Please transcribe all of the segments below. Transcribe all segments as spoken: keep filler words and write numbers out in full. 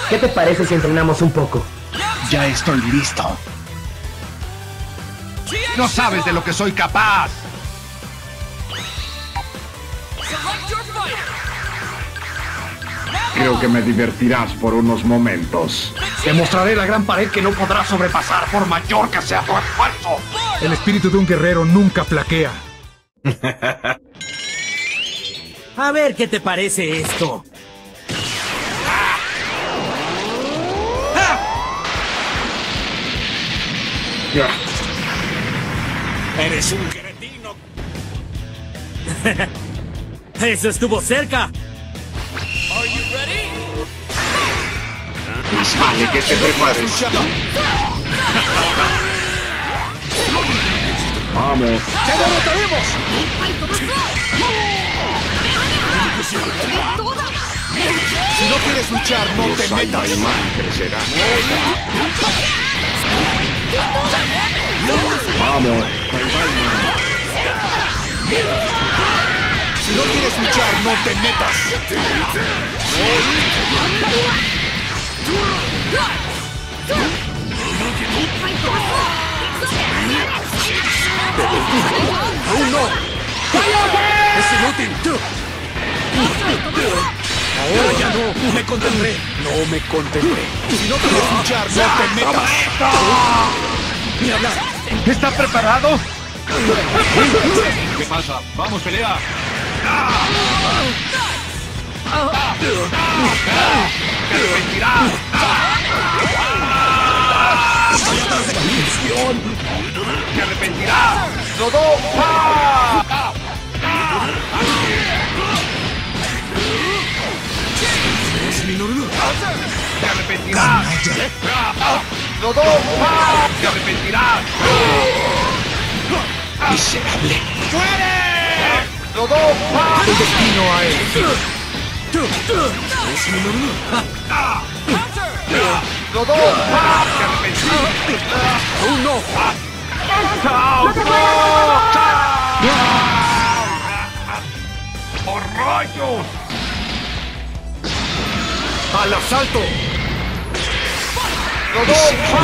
¿Qué te parece si entrenamos un poco? Ya estoy listo. No sabes de lo que soy capaz. Creo que me divertirás por unos momentos. Te mostraré la gran pared que no podrás sobrepasar por mayor que sea tu esfuerzo. El espíritu de un guerrero nunca flaquea. A ver qué te parece esto. Eres un cretino. Eso estuvo cerca. Vale, que te prepares. Vamos. ¡Te derrotaremos! Si no quieres luchar, no te metas. Crecerá. Vamos. Si no quieres luchar, no te metas. ¡Aún no! ¡Es inútil! Ahora ya no, me contendré. No me contendré. Si no quieres luchar, no te metas. Ni hablar. ¿Está preparado? ¿Qué pasa? ¡Vamos, pelea! ¡Te arrepentirás! ¡Te arrepentirás! ¡Rodó! ¡Te arrepentirás! ¡Rodó! ¡Te arrepentirás! ¡Miserable! ¡Muere! ¡Rodó! El destino a él. ¡Rodó! ¡Te arrepentirás! ¡Aún no! ¡Oh, rayos! ¡Al asalto! ¡Rodó!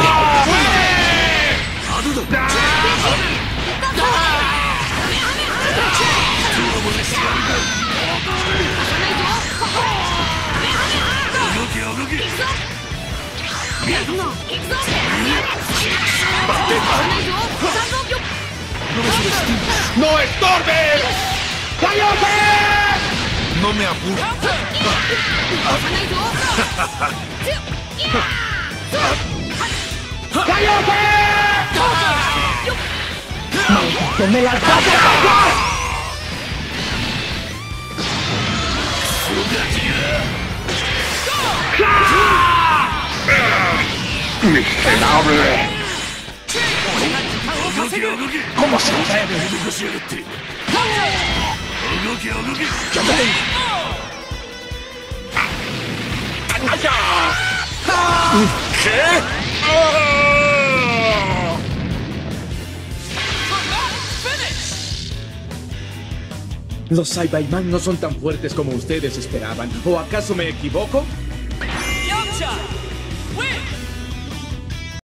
¡No estorbes! ¡Cállate! No me aburro. ¡Cállate! ¡Me la alcanza! ¡Miserable! ¿Cómo se atreve? ¡Ya te tengo! ¿Qué? Los Saibaiman no son tan fuertes como ustedes esperaban. ¿O acaso me equivoco? Yamcha.